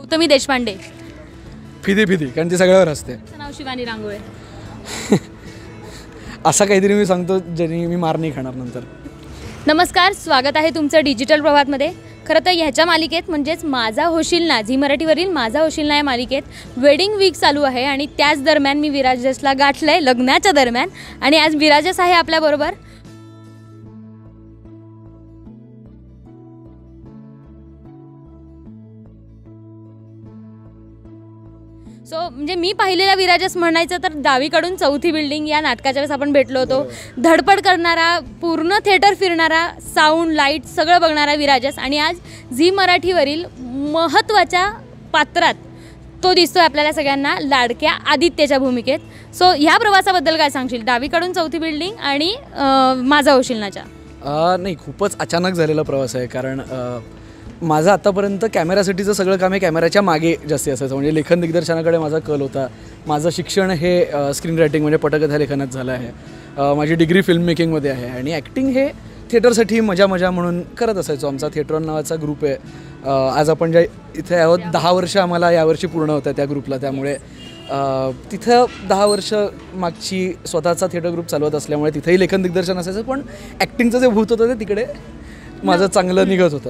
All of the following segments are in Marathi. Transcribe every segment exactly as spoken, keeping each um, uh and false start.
गौतमी देशपांडे. फिदी फिदी, कारण ती सगळ्यावर असते. नाव शिवानी रांगोळे. असं काहीतरी मी सांगतो ज्याने मी मार नाही खाणार नंतर. नमस्कार, स्वागत आहे तुमचं डिजिटल प्रभातमध्ये. खरं तर ह्याच्या मालिकेत म्हणजेच माझा होशील ना, झी मराठीवरील माझा होशील ना या मालिकेत वेडिंग वीक चालू आहे आणि त्याच दरम्यान मी विराजसला गाठलं आहे लग्नाच्या दरम्यान. आणि आज विराजस आहे आपल्याबरोबर. सो म्हणजे मी पाहिलेला विराजस म्हणायचं तर डावीकडून चौथी बिल्डिंग या नाटकाच्या वेळेस आपण भेटलो होतो. धडपड करणारा, पूर्ण थिएटर फिरणारा, साऊंड लाईट सगळं बघणारा विराजस. आणि आज झी मराठीवरील महत्त्वाच्या पात्रात तो दिसतोय आपल्याला सगळ्यांना, लाडक्या आदित्यच्या भूमिकेत. सो ह्या प्रवासाबद्दल काय सांगशील? डावीकडून चौथी बिल्डिंग आणि माझा होशील नाच्या. नाही, खूपच अचानक झालेला प्रवास आहे. कारण माझं आतापर्यंत कॅमेरासाठीचं सगळं काम हे कॅमेऱ्याच्या मागे जास्ती असायचं. म्हणजे लेखन दिग्दर्शनाकडे माझा कल होता. माझं शिक्षण हे स्क्रीन रायटिंग म्हणजे पटकथा लेखनात झालं आहे. माझी डिग्री फिल्म मेकिंगमध्ये आहे आणि ॲक्टिंग हे थिएटरसाठी मजा मजा म्हणून करत असायचो. आमचा थिएटर नावाचा ग्रुप आहे. आज आपण ज्या इथे आहोत, दहा वर्ष आम्हाला यावर्षी पूर्ण होतं त्या ग्रुपला. त्यामुळे तिथं दहा वर्ष मागची स्वतःचा थिएटर ग्रुप चालवत असल्यामुळे तिथंही लेखन दिग्दर्शन असायचं. पण ॲक्टिंगचं जे भूत होतं ते तिकडे माझं चांगलं निघत होतं.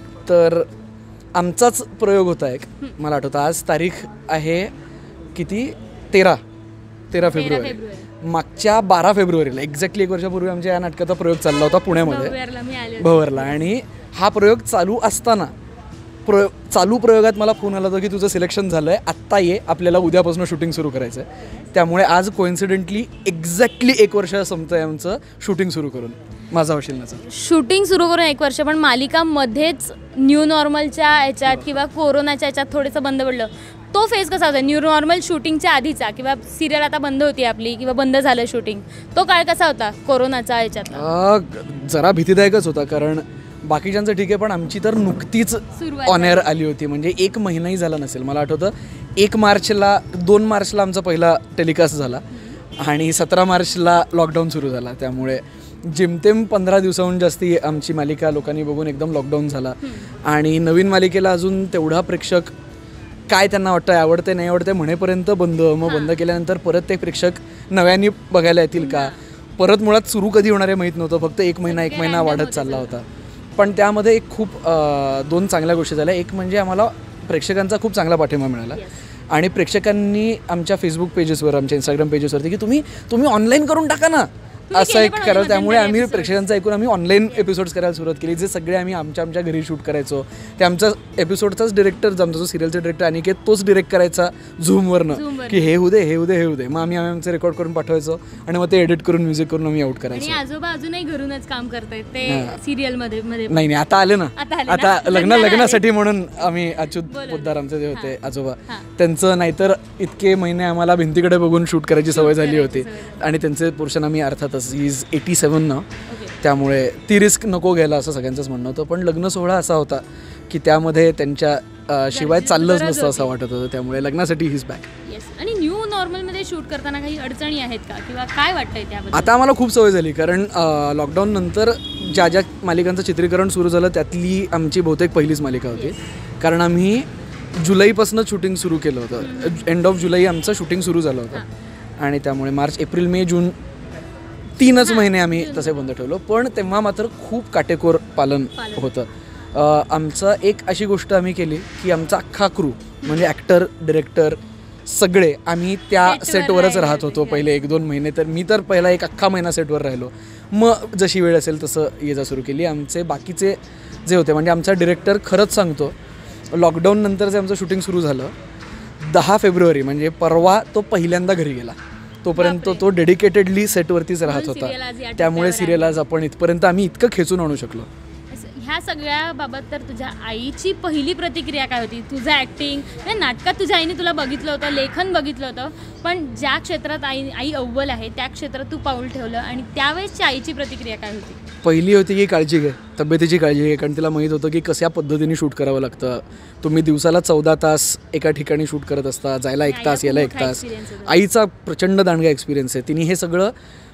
तर आमचाच प्रयोग होता एक, मला आठवतं. आज तारीख आहे किती, तेरा तेरा फेब्रुवारी. मागच्या बारा फेब्रुवारीला एक्झॅक्टली एक वर्षापूर्वी आमच्या या नाटकाचा प्रयोग चालला होता पुण्यामध्ये, भवरला. आणि हा प्रयोग चालू असताना प्रयोग चालू प्रयोगात मला फोन आला होता की तुझं सिलेक्शन झालं आहे, आत्ता ये, आपल्याला उद्यापासून शूटिंग सुरू करायचं आहे. त्यामुळे आज कोइन्सिडेंटली एक्झॅक्टली एक वर्ष संपतं आहे आमचं शूटिंग सुरू करून, माझा होशील नाचं शूटिंग सुरू करून एक वर्ष. पण मालिकामध्येच न्यू नॉर्मलच्या ह्याच्यात किंवा कोरोनाच्या ह्याच्यात थोडंसं बंद पडलं. तो फेज कसा होता न्यू नॉर्मल शूटिंगच्या आधीचा, किंवा सिरियल आता बंद होती आपली किंवा बंद झालं शूटिंग, तो काळ कसा होता कोरोनाचा ह्याच्यात? जरा भीतीदायकच होता. कारण बाकीच्यांचं ठीक आहे, पण आमची तर नुकतीच ऑन एअर आली होती. म्हणजे एक महिनाही झाला नसेल. मला आठवतं एक मार्चला दोन मार्चला आमचा पहिला टेलिकास्ट झाला आणि सतरा मार्चला लॉकडाऊन सुरू झाला. त्यामुळे जेमतेम पंधरा दिवसाहून जास्ती आमची मालिका लोकांनी बघून एकदम लॉकडाऊन झाला. आणि नवीन मालिकेला अजून तेवढा प्रेक्षक काय त्यांना वाटतं, आवडते नाही आवडते म्हणेपर्यंत बंद. मग बंद केल्यानंतर परत ते प्रेक्षक नव्याने बघायला येतील का, परत मुळात सुरू कधी होणार आहे माहीत नव्हतं. फक्त एक महिना एक महिना वाढत चालला होता. पण त्यामध्ये एक खूप दोन चांगल्या गोष्टी झाल्या. एक म्हणजे आम्हाला प्रेक्षकांचा खूप चांगला पाठिंबा मिळाला. आणि प्रेक्षकांनी आमच्या फेसबुक पेजेसवर, आमच्या इंस्टाग्राम पेजेसवरती की तुम्ही तुम्ही ऑनलाईन करून टाका ना, असं एक करा. त्यामुळे आम्ही प्रेक्षकांचं ऐकून आम्ही ऑनलाईन एपिसोड्स करायला सुरुवात केली. जे सगळे आम्ही आमच्या आमच्या घरी शूट करायचो. ते आमचा एपिसोडचाच डिरेक्टर, आमचा जो सिरियलचा डिरेक्टर अनिकेत, तोच डिरेक्ट करायचा झूमवरनं की हे होऊ दे हे होऊ दे हे होऊ दे. मग आम्ही आमचं रेकॉर्ड करून पाठवायचो आणि मग ते एडिट करून म्युझिक करून आम्ही आउट करायचो. आजोबा अजूनही घरूनच काम करतायत ते सिरियलमध्ये. नाही नाही, आता आले ना. आता लग्न लग्नासाठी म्हणून आम्ही अच्युत पोद्दार आमचे जे होते आजोबा, त्यांचं नाहीतर इतके महिने आम्हाला भिंतीकडे बघून शूट करायची सवय झाली होती. आणि त्यांचे पोर्शन आम्ही अर्थातच इज एटी सेवन ना, त्यामुळे ती रिस्क नको घ्यायला असं सगळ्यांचंच म्हणणं होतं. पण लग्न सोहळा असा होता की त्यामध्ये त्यांच्या शिवाय चाललंच नसतं असं वाटत होतं. त्यामुळे लग्नासाठी हिज बॅक. आणि न्यू नॉर्मलमध्ये शूट करताना काही अडचणी आहेत का, किंवा काय वाटतंय त्याबद्दल? आता आम्हाला खूप सवय झाली. कारण लॉकडाऊन नंतर ज्या ज्या मालिकांचं चित्रीकरण सुरू झालं त्यातली आमची बहुतेक पहिलीच मालिका होती. कारण आम्ही जुलैपासूनच शूटिंग सुरू केलं होतं. एंड ऑफ जुलै आमचं शूटिंग सुरू झालं होतं. आणि त्यामुळे मार्च एप्रिल मे जून तीनच महिने आम्ही तसे बंद ठेवलो. पण तेव्हा मात्र खूप काटेकोर पालन होतं. आमचं एक अशी गोष्ट आम्ही केली की आमचा अख्खा क्रू म्हणजे ॲक्टर, डिरेक्टर सगळे आम्ही त्या सेटवरच राहत होतो पहिले एक दोन महिने. तर मी तर पहिला एक अख्खा महिना सेटवर राहिलो. मग जशी वेळ असेल तसं ये जा सुरू केली. आमचे बाकीचे जे होते म्हणजे आमचा डिरेक्टर, खरंच सांगतो, लॉकडाऊन नंतर जे आमचं शूटिंग सुरू झालं दहा फेब्रुवारी म्हणजे परवा तो पहिल्यांदा घरी गेला. तोपर्यंत तो डेडिकेटेडली सेटवरतीच राहत होता. त्यामुळे सिरियल आज आपण इथपर्यंत आम्ही इतकं खेचून आणू शकलो. ह्या सगळ्याबाबत तर तुझ्या आईची पहिली प्रतिक्रिया काय होती? तुझं ॲक्टिंग नाटकात तुझ्या आईने तुला बघितलं होतं, लेखन बघितलं होतं, पण ज्या क्षेत्रात आई आई अव्वल आहे त्या क्षेत्रात तू पाऊल ठेवलं, आणि त्यावेळेसची आईची प्रतिक्रिया काय होती? पहिली होती की काळजी घे, तब्येतीची काळजी घे. कारण तिला माहीत होतं की कशा पद्धतीने शूट करावं लागतं. तुम्ही दिवसाला चौदा तास एका ठिकाणी शूट करत असता, जायला एक तास यायला एक तास. आईचा प्रचंड दांडगा एक्सपिरियन्स आहे. तिने हे सगळं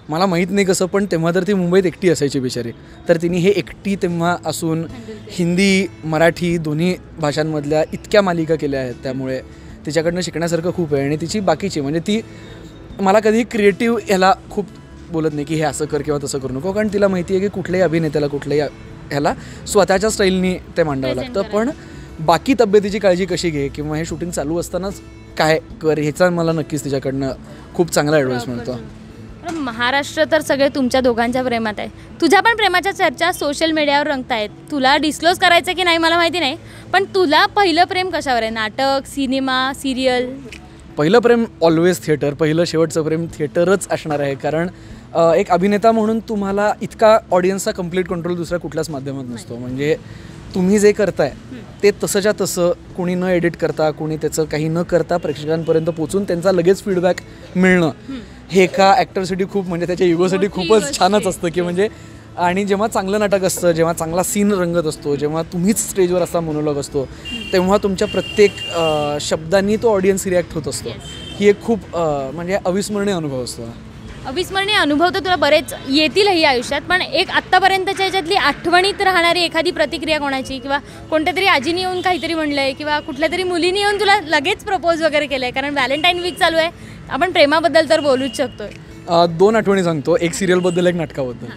मला माहीत नाही कसं, पण तेव्हा तर ती मुंबईत एकटी असायची बिचारी. तर तिने हे एकटी तेव्हा असून हिंदी मराठी दोन्ही भाषांमधल्या इतक्या मालिका केल्या आहेत. त्यामुळे तिच्याकडनं शिकण्यासारखं खूप आहे. आणि तिची बाकीची म्हणजे ती मला कधी क्रिएटिव्ह ह्याला खूप बोलत नाही की हे असं कर किंवा तसं करू नको, कारण तिला माहिती आहे की कुठल्याही अभिनेत्याला कुठल्याही ह्याला स्वतःच्या स्टाईलनी ते मांडावं लागतं. पण बाकी तब्येतीची काळजी कशी घे किंवा हे शूटिंग चालू असतानाच काय कर ह्याचा मला नक्कीच तिच्याकडनं खूप चांगला ॲडवाईस मिळतो. महाराष्ट्र तर सगळे तुमच्या दोघांच्या प्रेमात आहे. तुझ्या पण प्रेमाच्या चर्चा सोशल मीडियावर रंगतायत. तुला डिस्क्लोज करायचं की नाही मला माहिती नाही, पण तुला पहिलं प्रेम कशावर आहे? नाटक, सिनेमा, सिरियल? पहिलं प्रेम ऑलवेज थिएटर. पहिलं शेवटचं प्रेम थिएटरच असणार आहे. कारण एक अभिनेता म्हणून तुम्हाला इतका ऑडियन्सचा कम्प्लीट कंट्रोल दुसऱ्या कुठल्याच माध्यमात नसतो. म्हणजे तुम्ही जे करताय ते तसंच्या तसं कोणी न एडिट करता, कोणी त्याचं काही न करता प्रेक्षकांपर्यंत पोचून त्यांचा लगेच फीडबॅक मिळणं हे एका ॲक्टरसाठी खूप म्हणजे त्याच्या इगोसाठी खूपच छानच असतं की म्हणजे. आणि जेव्हा चांगलं नाटक असतं, जेव्हा चांगला सीन रंगत असतो, जेव्हा तुम्हीच स्टेजवर असा मोनोलॉग असतो, तेव्हा तुमच्या प्रत्येक शब्दांनी तो ऑडियन्स रिॲक्ट होत असतो. ही एक खूप म्हणजे अविस्मरणीय अनुभव असतो. अविस्मरणीय अनुभव तर तुला बरेच येतीलही आयुष्यात, पण एक आत्तापर्यंतच्या ह्याच्यातली आठवणीत राहणारी एखादी प्रतिक्रिया कोणाची, किंवा कोणत्या तरी आजीने येऊन काहीतरी म्हणलं आहे किंवा कुठल्या तरी मुलीने येऊन तुला लगेच प्रपोज वगैरे केलं आहे? कारण व्हॅलेंटाईन वीक चालू आहे, आपण प्रेमाबद्दल तर बोलूच शकतोय. दोन आठवणी सांगतो, एक सिरियलबद्दल एक नाटकाबद्दल.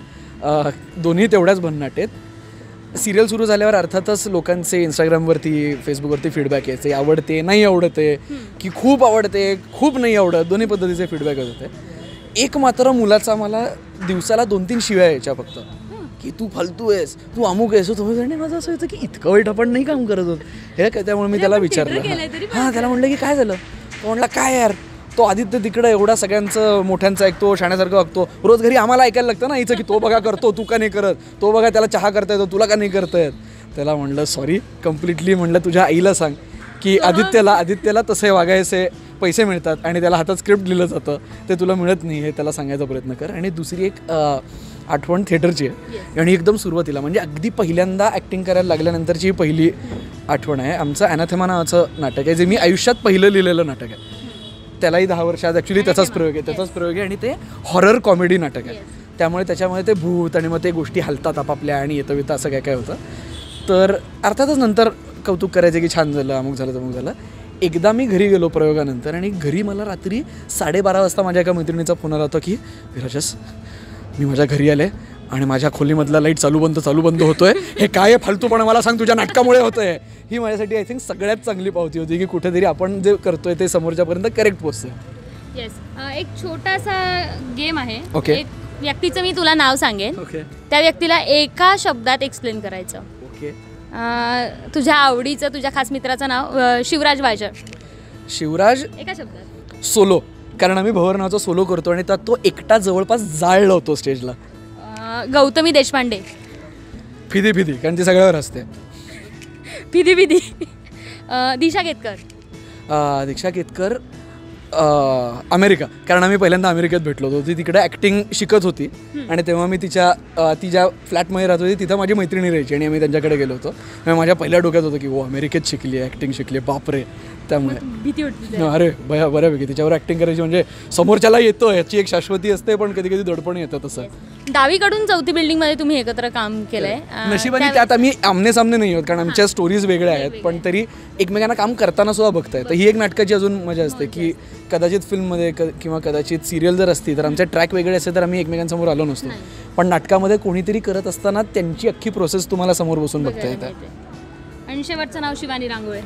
दोन्ही तेवढ्याच भन्नाट आहेत. सिरियल सुरू झाल्यावर अर्थातच लोकांचे इंस्टाग्रामवरती फेसबुकवरती फीडबॅक यायचे, आवडते नाही आवडते, की खूप आवडते खूप नाही आवडत, दोन्ही पद्धतीचे फीडबॅक येत होते. एक मात्र मुलाचा मला दिवसाला दोन तीन शिव्या यायच्या फक्त, की तू फालतू आहेस, तू अमुक आहेस. तुम्ही माझं असं होतं की इतकं वाईट आपण नाही काम करत होत हे काय. त्यामुळे मी त्याला विचारलं, हां त्याला म्हटलं की काय झालं. तो म्हटला काय यार, तो आदित्य तिकडं एवढा सगळ्यांचं मोठ्यांचं ऐकतो, शाण्यासारखं वागतो, रोज घरी आम्हाला ऐकायला लागतं ना हिचं की तो बघा करतो तू का नाही करत, तो बघा त्याला चहा करता येतो तुला का नाही करता येत. त्याला म्हणलं सॉरी कम्प्लिटली, म्हणलं तुझ्या आईला सांग की आदित्यला आदित्यला तसे वागायचे पैसे मिळतात आणि त्याला हातात स्क्रिप्ट लिहिलं जातं, ते तुला मिळत नाही, हे त्याला सांगायचा प्रयत्न कर. आणि दुसरी एक आठवण थिएटरची आहे आणि एकदम सुरुवातीला म्हणजे अगदी पहिल्यांदा ॲक्टिंग करायला लागल्यानंतरची ही पहिली आठवण आहे. आमचं ॲनाथेमा नावाचं नाटक आहे, जे मी आयुष्यात पहिलं लिहिलेलं नाटक आहे. त्यालाही दहा वर्षात ॲक्च्युली त्याचाच प्रयोग आहे त्याचाच प्रयोग आहे आणि ते हॉरर कॉमेडी नाटक आहे. त्यामुळे त्याच्यामध्ये ते भूत आणि मग ते गोष्टी हलतात आपापल्या आणि येतं येतं असं काय काय होतं. तर अर्थातच नंतर कौतुक करायचं की छान झालं, अमुक झालं तमुक झालं. एकदा मी घरी गेलो प्रयोगानंतर आणि घरी मला रात्री साडेबारा वाजता माझ्या एका मैत्रिणीचा फोन आला होता की विराजस मी माझ्या घरी आले आणि माझ्या खोलीमधला लाईट चालू बंद चालू बंद होतोय, हे काय फालतूपणा मला सांग, तुझ्या नाटकामुळे होतंय. ही माझ्यासाठी आय थिंक सगळ्यात चांगली पावती होती की कुठेतरी आपण जे करतोय ते समोरच्यापर्यंत करेक्ट पोचतोय. येस, एक छोटासा गेम आहे. ओके. एक व्यक्तीचं मी तुला नाव सांगेन, ओके, त्या व्यक्तीला एका शब्दात एक्सप्लेन करायचं. ओके. तुझ्या आवडीचं तुझ्या खास मित्राचं नाव शिवराज वायचळ. शिवराज एका शब्दात. सोलो, कारण आम्ही भवर नावाचा सोलो करतो आणि त्यात तो एकटा जवळपास जाळ लावतो स्टेजला. गौतमी देशपांडे. फिदी फिदी, कारण ती सगळ्यावर असते. फिदी फिदी. दिशा केतकर. दीक्षा केतकर अमेरिका, कारण आम्ही पहिल्यांदा अमेरिकेत भेटलो होतो. ती तिकडे ॲक्टिंग शिकत होती आणि तेव्हा मी तिच्या ती ज्या फ्लॅटमध्ये राहत होती तिथं माझी मैत्रिणी राहायची आणि आम्ही त्यांच्याकडे गेलो होतो. माझ्या पहिल्या डोक्यात होतं की हो अमेरिकेत शिकली आहे, ॲक्टिंग शिकली आहे, बापरे. त्यामुळे भीती वाटते. अरे बया बऱ्यापैकी तिच्यावर ॲक्टिंग करायची म्हणजे समोरच्याला येतं याची एक शाश्वती असते, पण कधी कधी दडपण येतं. तसं डावीकडून चौथी बिल्डिंगमध्ये तुम्ही एकत्र काम केलंय. नशिबाने त्यात आम्ही आमने सामने नाही आहोत, कारण आमच्या स्टोरीज वेगळ्या आहेत, पण तरी एकमेकांना काम करताना सुद्धा बघताय. तर ही एक नाटकाची अजून मजा असते की कदाचित फिल्ममध्ये क किंवा कदाचित सिरियल जर असती तर आमचे ट्रॅक वेगळे असते तर आम्ही एकमेकांसमोर आलो नसतो, पण नाटकामध्ये कोणीतरी करत असताना त्यांची अख्खी प्रोसेस तुम्हाला समोर बसून बघता येते. आणि शेवटचं नाव शिवानी रांगोळे.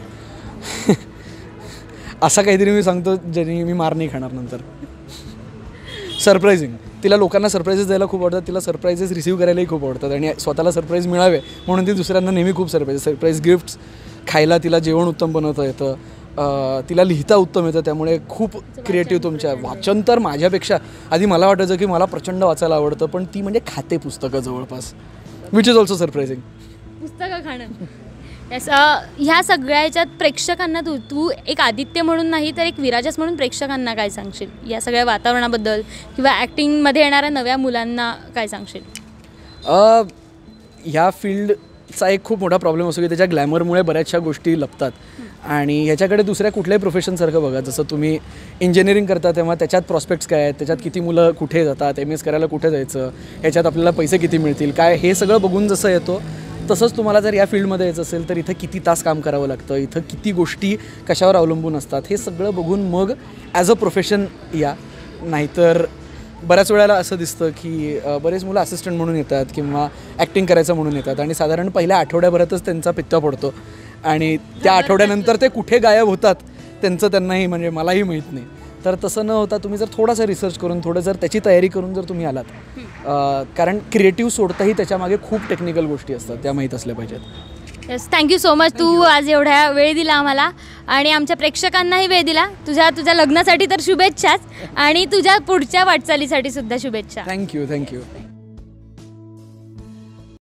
असं काहीतरी मी सांगतो ज्याने मी मार नाही खाणार नंतर. सरप्रायझिंग, तिला लोकांना सरप्राईजेस द्यायला खूप आवडतात, तिला सरप्राईजेस रिसीव्ह करायलाही खूप आवडतात आणि स्वतःला सरप्राईज मिळावे म्हणून ती दुसऱ्यांना नेहमी खूप सरप्राईज सरप्राईज गिफ्ट्स, खायला तिला जेवण उत्तम बनवता येतं, तिला लिहिता उत्तम येतं, त्यामुळे खूप क्रिएटिव्ह. तुमच्या वाचन तर माझ्यापेक्षा आधी मला वाटायचं की मला प्रचंड वाचायला आवडतं, पण ती म्हणजे खाते पुस्तकं जवळपास, विच इज ऑल्सो सरप्रायझिंग. पुस्तकं खाणं. ह्या सगळ्या ह्याच्यात प्रेक्षकांना तू तू एक आदित्य म्हणून नाही तर एक विराजस म्हणून प्रेक्षकांना काय सांगशील या सगळ्या वातावरणाबद्दल, किंवा ॲक्टिंगमध्ये येणाऱ्या नव्या मुलांना काय सांगशील? ह्या फील्ड चा एक खूप मोठा प्रॉब्लेम असतो की त्याच्या ग्लॅमरमुळे बऱ्याचशा गोष्टी लपतात आणि ह्याच्याकडे दुसऱ्या कुठल्याही प्रोफेशनसारखं बघा. जसं तुम्ही इंजिनिअरिंग करता तेव्हा त्याच्यात प्रॉस्पेक्ट्स काय आहेत, त्याच्यात किती मुलं कुठे जातात, एम एस करायला कुठे जायचं, ह्याच्यात आपल्याला पैसे किती मिळतील काय, हे सगळं बघून जसं येतो तसंच तुम्हाला जर या फील्डमध्ये यायचं असेल तर इथं किती तास काम करावं लागतं, इथं किती गोष्टी कशावर अवलंबून असतात, हे सगळं बघून मग ॲज अ प्रोफेशन या. नाहीतर बऱ्याच वेळेला असं दिसतं की बरेच मुलं असिस्टंट म्हणून येतात किंवा ॲक्टिंग करायचं म्हणून येतात आणि साधारण पहिल्या आठवड्याभरातच त्यांचा पित्ता पडतो आणि त्या आठवड्यानंतर ते कुठे गायब होतात त्यांचं त्यांनाही म्हणजे मलाही माहीत नाही. तर तसं न होता तुम्ही जर थोडासा रिसर्च करून थोडं जर त्याची तयारी करून जर तुम्ही आलात, कारण क्रिएटिव्ह सोडताही त्याच्यामागे खूप टेक्निकल गोष्टी असतात त्या माहीत असल्या पाहिजेत. Yes, thank you so much. तू आज एवढ्या वेळ दिला आम्हाला आणि आमच्या प्रेक्षकांनाही वेळ दिला. तुझ्या तुझ्या लग्नासाठी तर शुभेच्छाच आणि तुझ्या पुढच्या वाटचालीसाठी सुद्धा शुभेच्छा. Thank you thank you